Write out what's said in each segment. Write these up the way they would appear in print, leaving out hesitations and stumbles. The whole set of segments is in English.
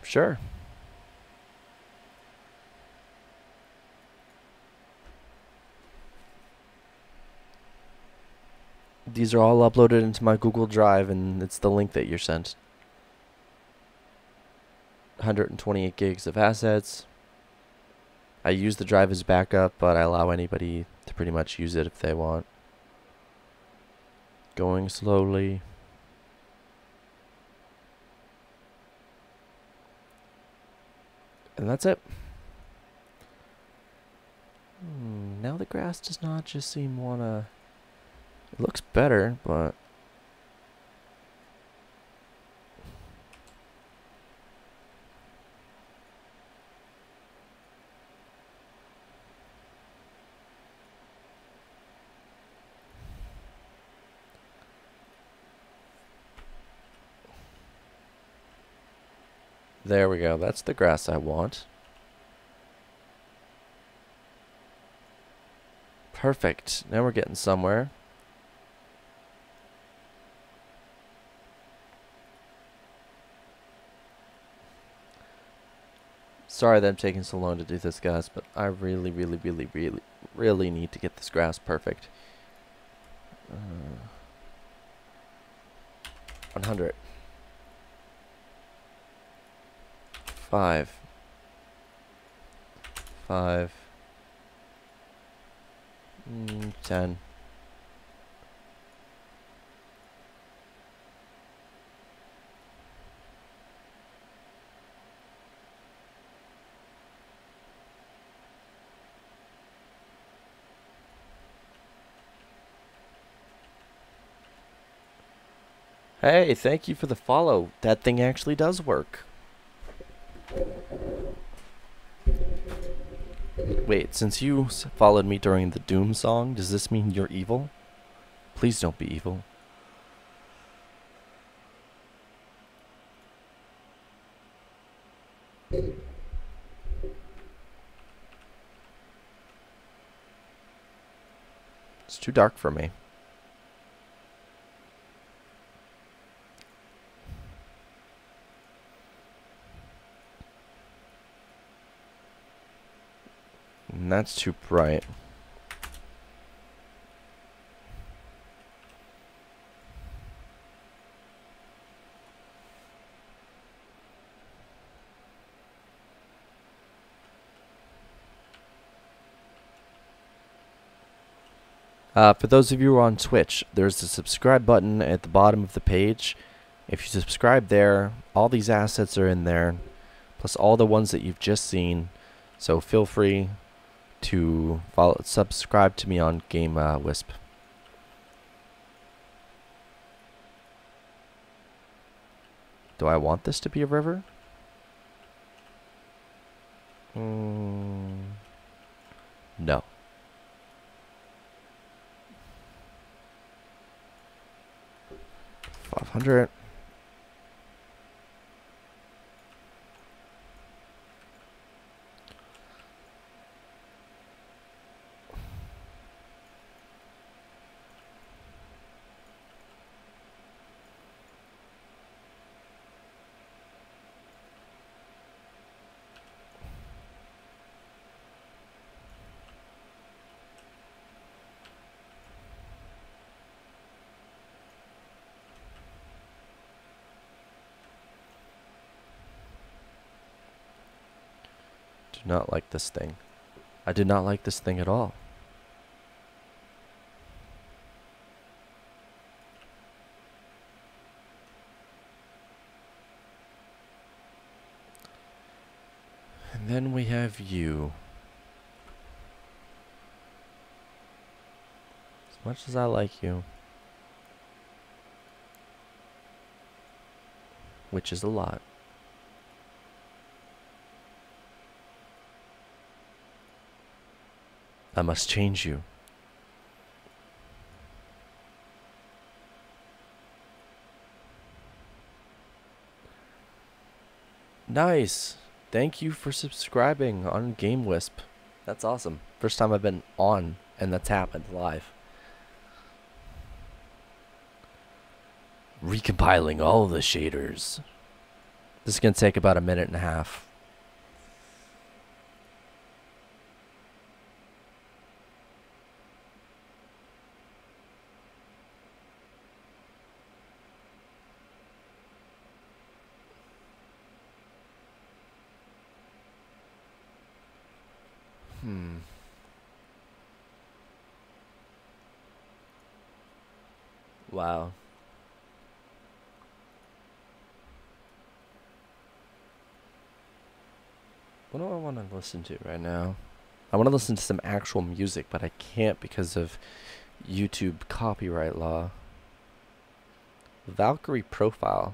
Sure. These are all uploaded into my Google Drive, and it's the link that you're sent. 128 gigs of assets. I use the drive as backup, but I allow anybody to pretty much use it if they want. Going slowly. And that's it. Now the grass does not just seem wanna... It looks better, but... There we go. That's the grass I want. Perfect. Now we're getting somewhere. Sorry that I'm taking so long to do this, guys, but I really need to get this grass perfect. 100. 5. 5. 10. Hey, thank you for the follow. That thing actually does work. Wait, since you followed me during the Doom song, does this mean you're evil? Please don't be evil. It's too dark for me. And that's too bright. For those of you who are on Twitch, there's the subscribe button at the bottom of the page. If you subscribe there, all these assets are in there, plus all the ones that you've just seen. So feel free to subscribe to me on Game Wisp. Do I want this to be a river? No. 500. Do not like this thing. I did not like this thing at all. And then we have you. As much as I like you, which is a lot, I must change you. Nice. Thank you for subscribing on Game Wisp. That's awesome. First time I've been on, and that's happened live. Recompiling all the shaders. This is going to take about a minute and a half. Wow. What do I want to listen to right now? I want to listen to some actual music, but I can't because of YouTube copyright law. Valkyrie Profile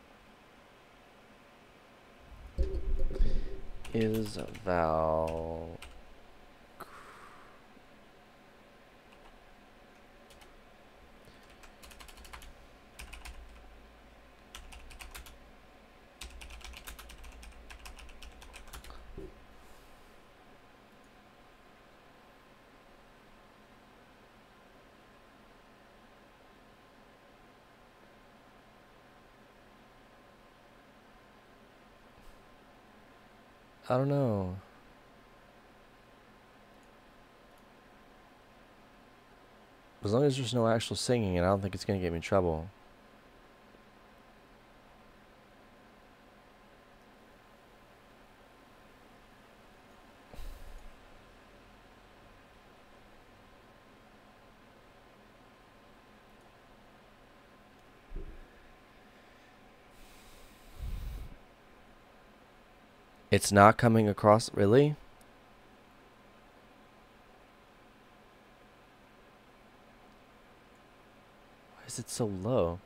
is Val. I don't know. As long as there's no actual singing, and I don't think it's gonna get me in trouble. It's not coming across, really? Why is it so low?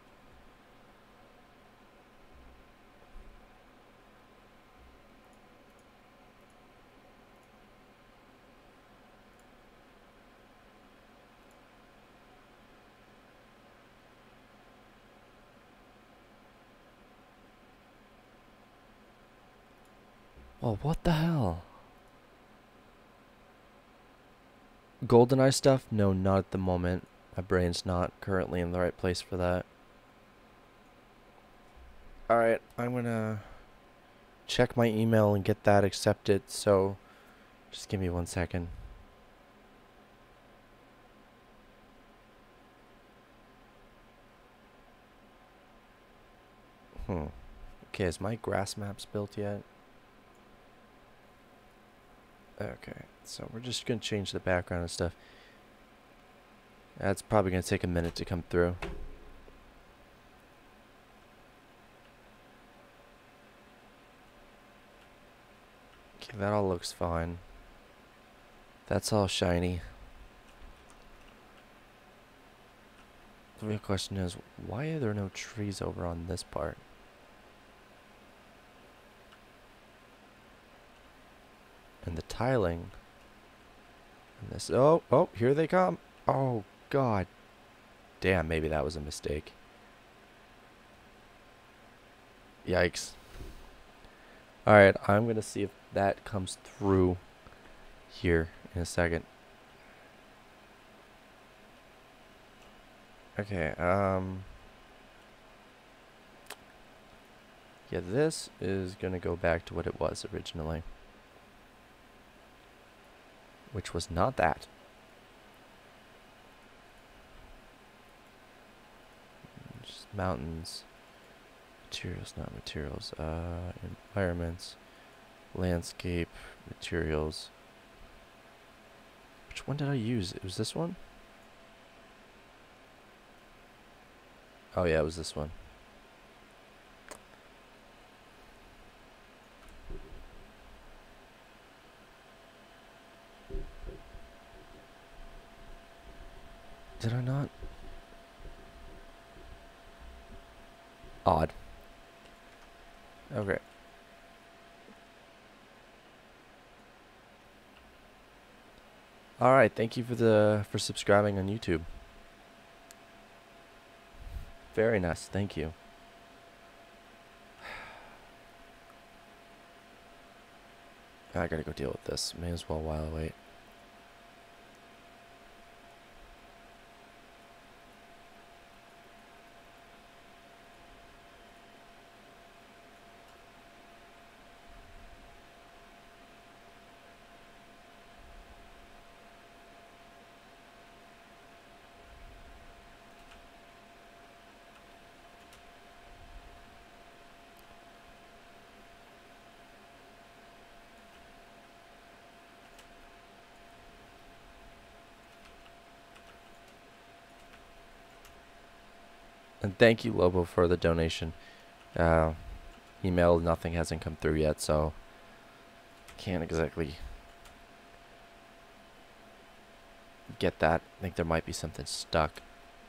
Oh, what the hell? GoldenEye stuff? No, not at the moment. My brain's not currently in the right place for that. Alright, I'm gonna check my email and get that accepted, so just give me 1 second. Okay, is my grass maps built yet? Okay, so we're just gonna change the background and stuff. That's probably gonna take a minute to come through. Okay, that all looks fine. That's all shiny. The real question is, why are there no trees over on this part? And the tiling. And this, oh, here they come. Oh, God. Damn, maybe that was a mistake. Yikes. Alright, I'm gonna see if that comes through here in a second. Okay, yeah, this is gonna go back to what it was originally, which was not that. Just mountains, materials, not materials, environments, landscape, materials. Which one did I use? It was this one? Oh yeah, it was this one. Did I not? Odd. Okay. All right, thank you for subscribing on YouTube. Very nice, thank you. I gotta go deal with this. May as well while I wait. And thank you, Lobo, for the donation. Uh, email, nothing hasn't come through yet, so can't exactly get that. I think there might be something stuck.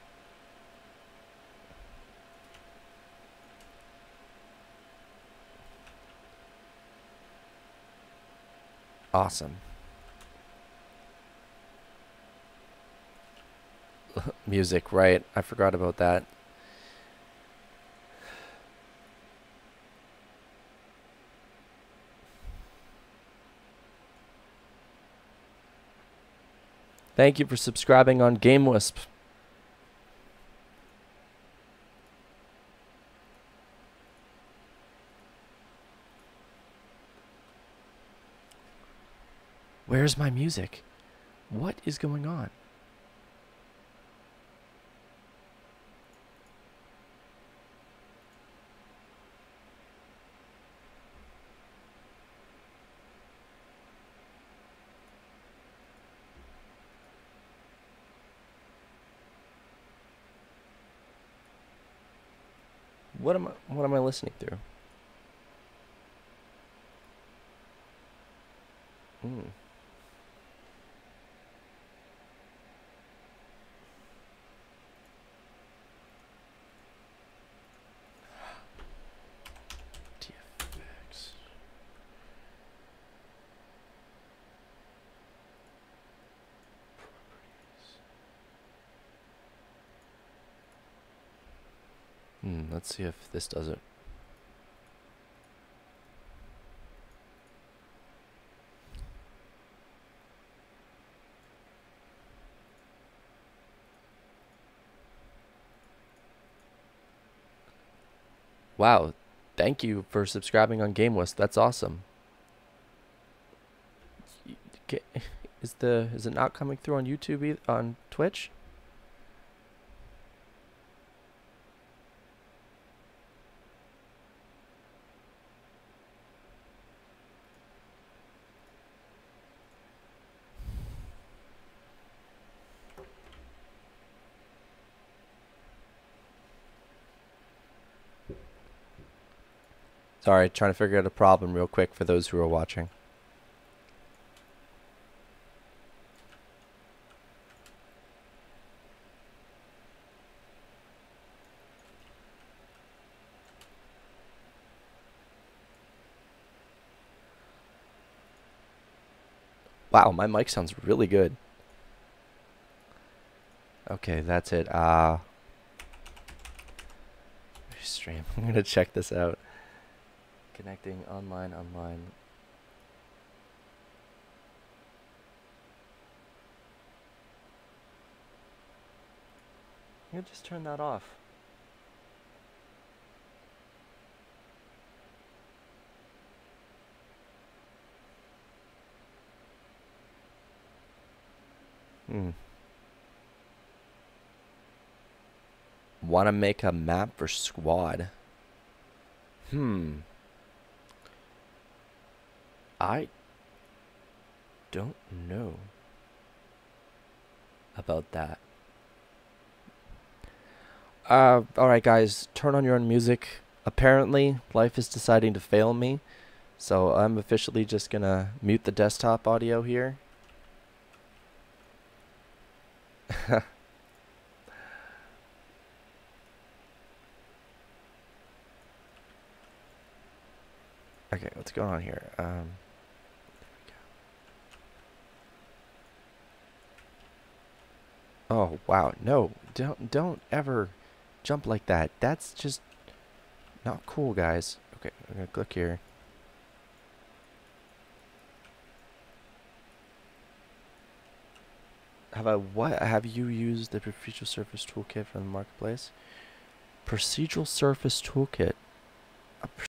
Awesome. Music, right. I forgot about that. Thank you for subscribing on GameWisp. Where's my music? What is going on? What am I listening through? Mm. TFX. Let's see if this does it. Wow, thank you for subscribing on GameWist. That's awesome. Is it not coming through on YouTube on Twitch? Sorry, trying to figure out a problem real quick for those who are watching. Wow, my mic sounds really good. Okay, that's it. Stream. I'm gonna check this out. Connecting online. You just turn that off. Want to make a map for squad? I don't know about that. Alright guys, turn on your own music. Apparently, life is deciding to fail me. So I'm officially just gonna mute the desktop audio here. Okay, what's going on here? Oh wow, no, don't ever jump like that. That's just not cool, guys. Okay, I'm gonna click here. Have you used the procedural surface toolkit from the marketplace? Procedural surface toolkit.